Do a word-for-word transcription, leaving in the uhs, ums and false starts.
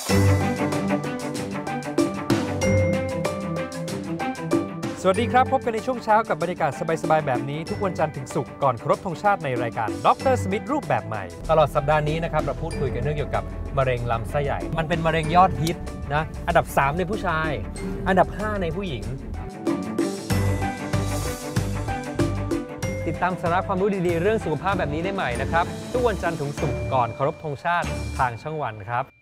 สวัสดีครับพบกันในช่วงเช้ากับบรรยากาศสบายๆแบบนี้ทุกวันจันทร์ถึงศุกร์ก่อนเคารพธงชาติในรายการดรสมิธรูปแบบใหม่ตลอดสัปดาห์นี้นะครับเราพูดคุยกันเรื่องเกี่ยวกับมะเร็งลำไส้ใหญ่มันเป็นมะเร็งยอดฮิตนะอันดับสามในผู้ชายอันดับห้าในผู้หญิงติดตามสาระความรู้ดีๆเรื่องสุขภาพแบบนี้ได้ใหม่นะครับทุกวันจันทร์ถึงศุกร์ก่อนเคารพธงชาติทางช่องวันครับ